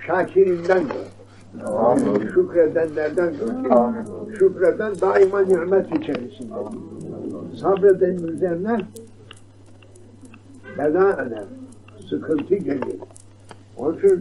şakirinden gör. Şükredenlerden gör. Şükreden daima nimet içerisinde. Sabredenin üzerine bela eder. Sıkıntı gelir. Onun için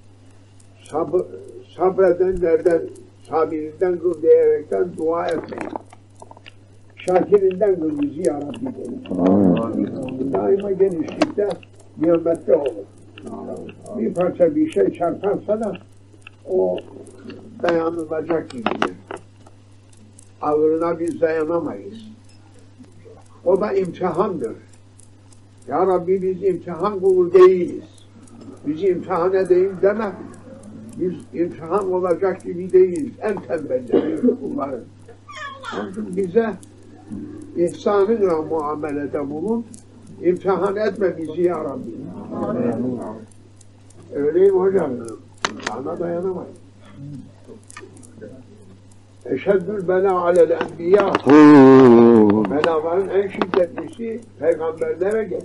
sabredenlerden, sabirinden kıl diyerekten dua etmeyin. Şakirinden kıl bizi ya Rabbi deyin. Daima genişlikte, nimette olur. Bir parça bir şey çarparsa da o dayanılacak gibidir. Ağırına biz dayanamayız. O da imtihandır. Ya Rabbi biz imtihan kulu değiliz. Bizi imtihan edeyim deme. Biz imtihan olacak gibi değiliz. En tembelleri kulların. Onun için bize ihsanınla muamelede bulun. İmtihan etme bizi ya Rabbi. Öyleyim hocam. İmtihana dayanamayız. Eşeddül bela alel enbiya. Belaların en şiddetlisi peygamberlere gelir.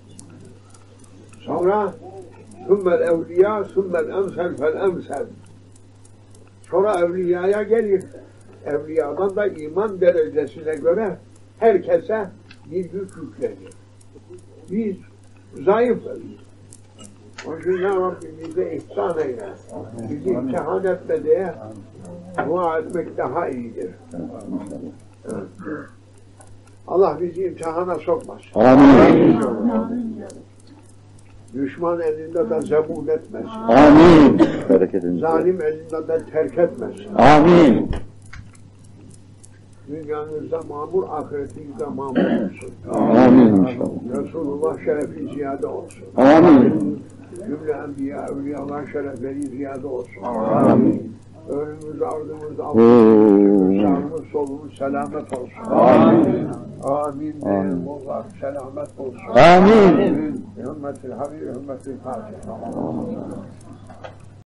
Sonra sümmel evliya, sümmel emsel fel emsel. Sonra evliyaya gelir. Evliyadan da iman derecesine göre herkese bir güç yüklenir. Biz zayıfız. Onun için ya Rabbi bize ihsan eyle. Bizi imtihan etme diye dua etmek daha iyidir. Evet. Allah bizi imtihana sokmasın. Amin. Düşman elinde de zebun etmesin. Amin. Bereketinize. Zalim elinde de terk etmesin. Amin. Dünyanızda mamur, ahiretinizde mamur olsun. Amin inşallah. Resulullah şerefi ziyade olsun. Amin. Cümle enbiya, evliyalar şerefleri ziyade olsun. Amin. Önümüz, ardımız, altımız, sağımız, solumuz selamet olsun. Amin. Amin. Allah selamet olsun. Amin. Hürmetil Habib, hürmetil Fatiha.